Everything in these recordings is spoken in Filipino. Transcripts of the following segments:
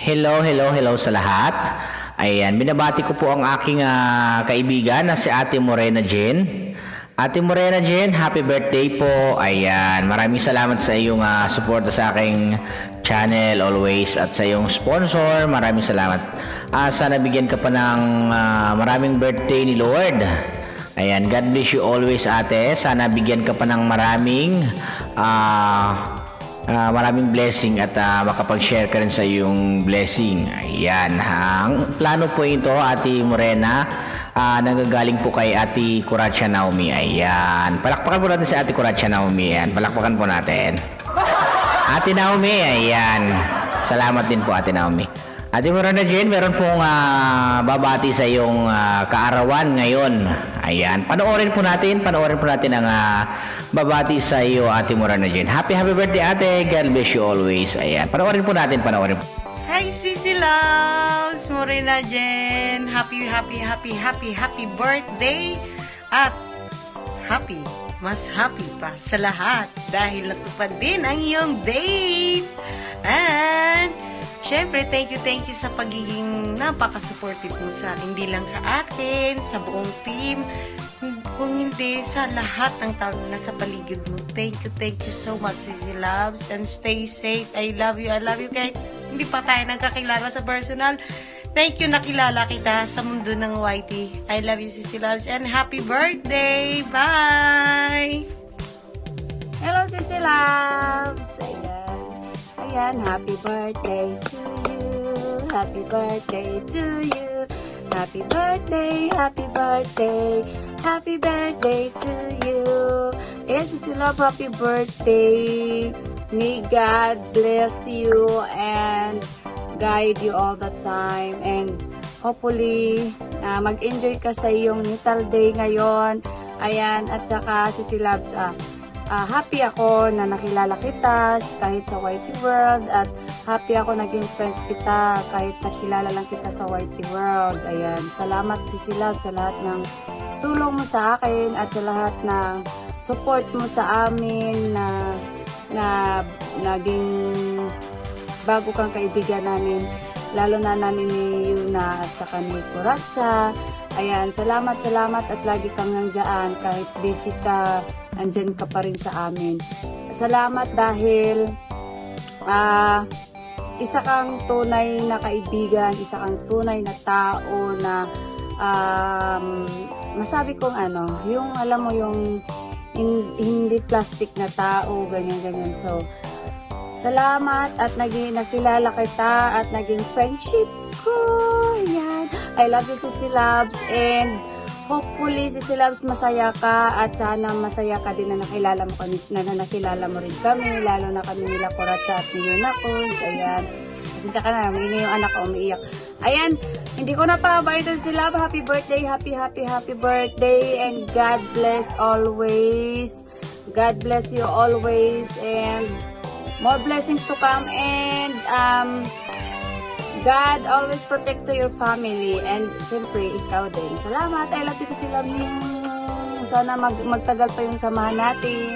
Hello sa lahat. Ayan, binabati ko po ang aking kaibigan na si Ate Morena Jen. Ate Morena Jen, happy birthday po. Ayan, maraming salamat sa iyong suporta sa aking channel always at sa iyong sponsor. Maraming salamat. Sana bigyan ka pa ng maraming birthday ni Lord. Ayan, God bless you always, ate. Sana bigyan ka pa ng maraming blessing at makapag-share ka rin sa iyong blessing. Ayan, ang plano po ito, Ate Morena, nagagaling po kay Ate Curacia Naomi. Ayan, palakpakan po natin si Ate Curacia Naomi. Ayan, palakpakan po natin. Ate Naomi, ayan. Salamat din po, Ate Naomi. Ate Morena Jen, meron pong babati sa iyong kaarawan ngayon. Ayan, panoorin po natin ang babati sa iyo, Ate Morena Jen. Happy birthday, ate. God bless you always. Ayan, panoorin po natin. Hi, Sisi Loves, Morena Jen. Happy birthday. At mas happy pa sa lahat dahil natupad din ang iyong date. And syempre, thank you sa pagiging napaka-supportive mo sa, hindi lang sa akin, sa buong team, kung hindi sa lahat ng tao na sa paligid mo. Thank you so much, Sisi Loves, and stay safe. I love you kahit hindi pa tayo nagkakilala sa personal. Thank you, nakilala kita sa mundo ng YT. I love you, Sisi Loves, and happy birthday! Bye! Hello, Sisi Loves! Ayan, happy birthday to you. Happy birthday to you. Happy birthday to you. Ayan, Sisi Love, happy birthday. May God bless you and guide you all the time. And hopefully, mag-enjoy ka sa iyong natal day ngayon. Ayan, at saka Sisi Loves, happy ako na nakilala kita kahit sa YT World, at happy ako naging friends kita kahit nakilala lang kita sa YT World. Ayan, salamat Sisi Love sa lahat ng tulong mo sa akin at sa lahat ng support mo sa amin na naging bago kang kaibigan namin, lalo na namin ni Yuna at saka ni Curacia. Ayan, salamat at lagi kang nandiyan kahit busy ka, andyan ka pa rin sa amin. Salamat dahil isa kang tunay na kaibigan, isa kang tunay na tao na masabi kong yung alam mo yung hindi plastic na tao, ganyan. So, salamat at nakilala kita at naging friendship ko. Ayan. I love you, Sisi Loves, and hopefully, Sisi Loves, masaya ka at sana masaya ka din na nakilala mo kami, na nakilala mo rin kami, lalo na kami nila Curacia at ni Yuna ko. Ayan. Kasi ka na, hindi yung anak ko umiiyak. Ayan, hindi ko na pa-bye doon si Love. Happy birthday, happy birthday, and God bless always. God bless you always, and more blessings to come, and God always protect to your family, and siyempre ikaw din. Salamat, I love you Sisi Love. Sana magtagal pa yung samahan natin.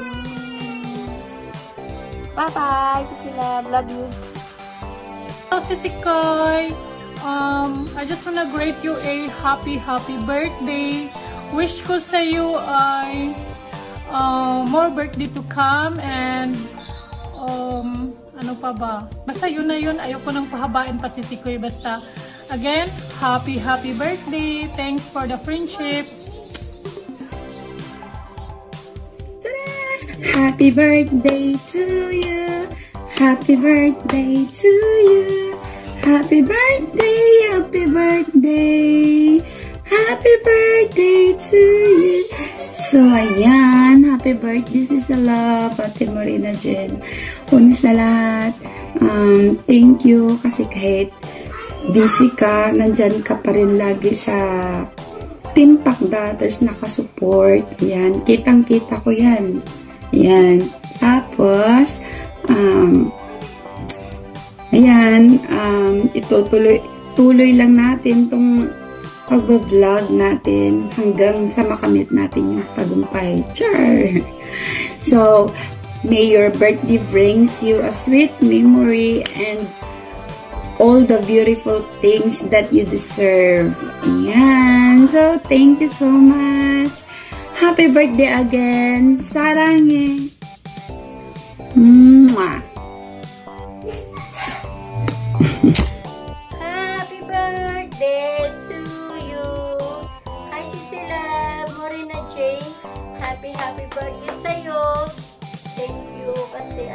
Bye-bye, Sisi Love. Love you. Hello, Sisi Koy. I just wanna greet you a happy birthday. Wish ko sa iyo ay more birthday to come, and ano pa ba? Basta yun na yun. Ayoko nang pahabain pa, Sisi Koy. Basta, again, happy birthday. Thanks for the friendship. Happy birthday to you. Happy birthday to you. Happy birthday, happy birthday. Happy birthday to you. So, ayan. Happy birthday, Sisi Love, Ate Morena Jen. Una sa lahat, thank you kasi kahit busy ka, nandyan ka pa rin lagi sa Team Pakdaters nakasupport. Ayan. Kitang-kita ko yan. Ayan. Tapos, ayan, tuloy lang natin tong pag-vlog natin hanggang sa makamit natin yung tagumpay. Char! So, may your birthday brings you a sweet memory and all the beautiful things that you deserve. Ayan. So, thank you so much. Happy birthday again. Saranghe. Mwah. Happy birthday to you. Hi, Sisila Morena J. Happy birthday sa'yo. Thank you kasi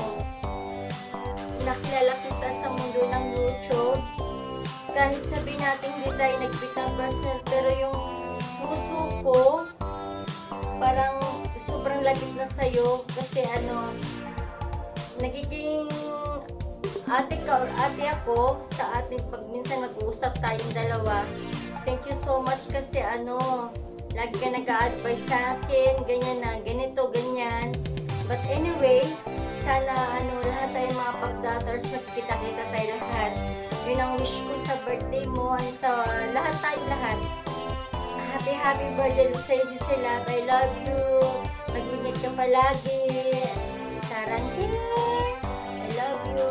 nakilala kita sa mundo ng YouTube. Kahit sabihin natin hindi tayo nag-meet ng personal, pero yung puso ko parang sobrang lapit na sa'yo kasi nagiging ate ka or ate ako sa atin pag minsan mag-uusap tayong dalawa. Thank you so much kasi lagi ka nag-a-advise sa akin, ganyan na, ganito, ganyan. But anyway, sana lahat tayong mga pag-daughters magkita-kita tayo lahat. Yun ang wish ko sa birthday mo at sa lahat tayo lahat. Happy birthday sa'yo, Sisilab. I love you. Mag-ingat ka palagi. Saranghe. I love you.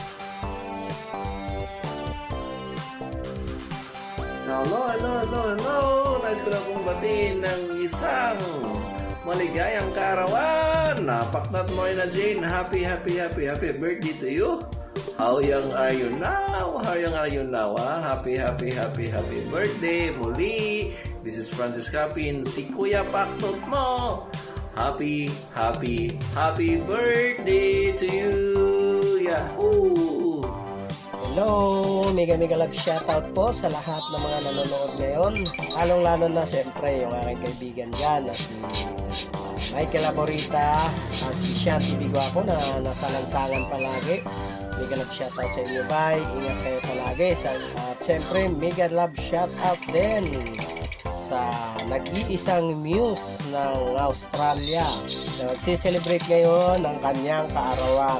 Hello. Nais ko na pong batiin ng isang maligayang kaarawan. Napaknat Morena Jane. Happy birthday to you. How young are you now? Happy birthday muli. This is Francis Capin, si Kuya Paktot mo. Happy birthday to you. Yahoo! Hello! Mega love shoutout po sa lahat ng mga nanonood ngayon. Lalong-lalo na siyempre yung aking kaibigan dyan na si Michael Aborita at si Shanti Bigo ako na nasa lansangan palagi. Mega love shoutout sa inyo, bye. Ingat kayo palagi. At siyempre mega love shoutout din sa nag-iisang muse ng Australia na magsiselebrate ngayon ng kanyang kaarawan.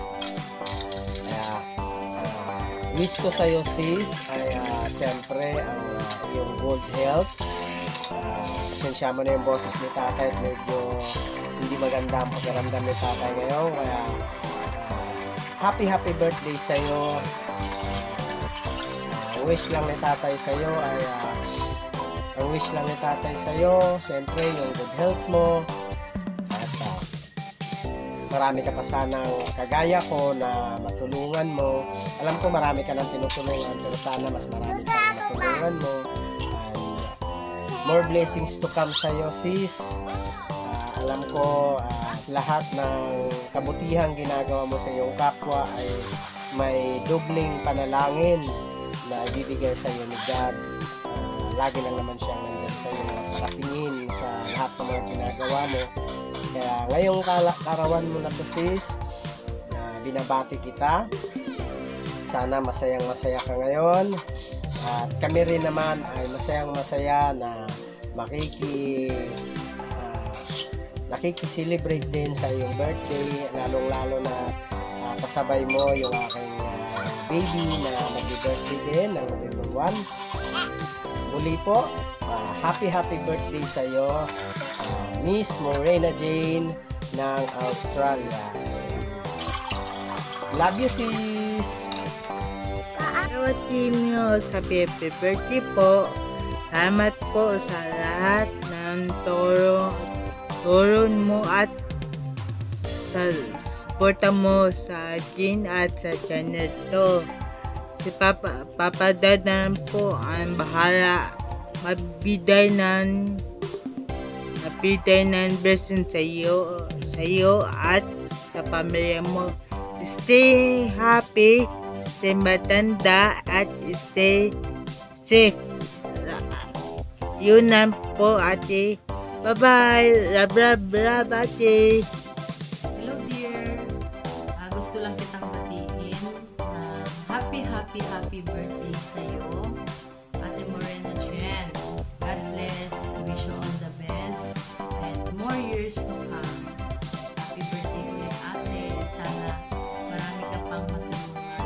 Wish ko sa'yo, sis, ay siyempre ang iyong good health. Pasensya mo na yung boses ni tatay at medyo hindi maganda ang pagkaramdam ni tatay ngayon. Kaya happy birthday sa'yo. Wish lang ni tatay sa'yo ay ang wish lang ni tatay sa'yo, siyempre yung good health mo. At marami ka pa sanang kagaya ko na matulungan mo. Alam ko marami ka nang tinutulungan, pero sana mas marami ka nang matulungan mo. And more blessings to come sa'yo, sis. Alam ko lahat ng kabutihang ginagawa mo sa iyong kapwa ay may dobling panalangin na ibibigay sa iyo ni God. Lagi lang naman siya nandyan sa iyo na nakatingin sa lahat ng mga ginagawa mo. Kaya ngayong karawan mo na to, sis, binabati kita. Sana masayang-masaya ka ngayon. At kami rin naman ay masayang-masaya na nakikiselebrate din sa iyong birthday. Lalong-lalo na kasabay mo yung aking baby na nag-birthday din ng November 1. Muli po, happy birthday sa iyo, Miss Morena Jane ng Australia. Love you, sis! Hello, team nyo. Happy birthday po. Salamat po sa lahat ng tulong mo at sa suporta mo sa akin at sa channel to. Si Papa Dad na po ang bahala mabigay ng blessing sa iyo at sa pamilya mo. Stay happy, stay matanda, at stay safe. Yun na po, ate. Bye-bye. Love, ate. Hello, dear. Gusto lang kitang batiin. Happy birthday sa'yo, Ate Morena Jen. God bless. Wish you all the best. And more years to come. Happy birthday kay ate. Sana marami ka pang matulungan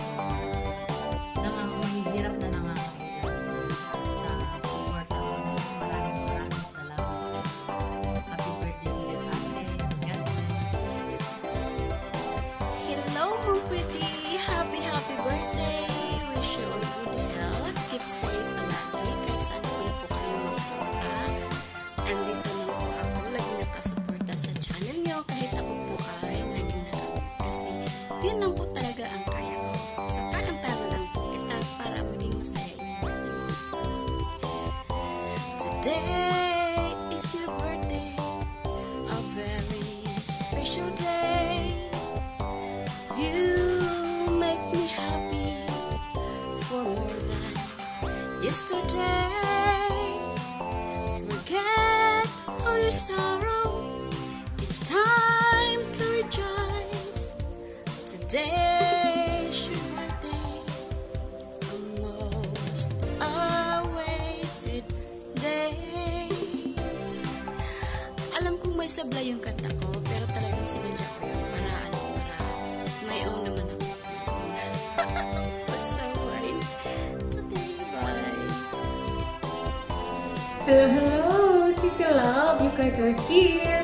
na mahihirap na nangangailangan sa support mo. Maraming salamat sa happy birthday kay ate. God bless. Hello, Mupiti! Happy birthday! wish you all good health. Keep safe palagi. Kahit saan po na po kayo magpunta. Andito lang po ako. Lagi nakasuporta sa channel nyo. Kahit ako po ay laging nakamit. Kasi yun lang po talaga ang kaya ko. So tarang-tara lang po kita para maging masaya yung birthday. Today is your birthday. A very special day. You make me happy for more than yesterday. Forget all your sorrow. It's time to rejoice. Today is your birthday, a most awaited day. Alam kong may sablay yung kanta ko, pero talagang sinadya ko yun para may own naman ako. Basta wine. Okay, bye. Hello, Sissy Love. You guys are here.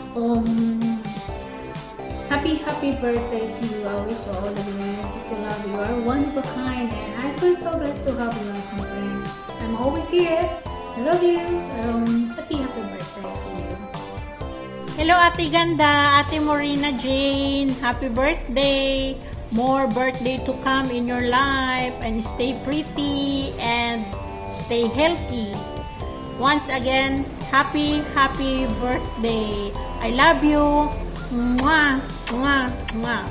Happy birthday to you. I wish you all the best. Sissy Love, you are one of a kind, and I feel so blessed to have you as my friend. I'm always here. I love you. Happy birthday to you. Hello, Ate Ganda, Ate Morena Jane. Happy birthday. More birthday to come in your life, and stay pretty and stay healthy. Once again, happy birthday. I love you. Mwah, mwah, mwah.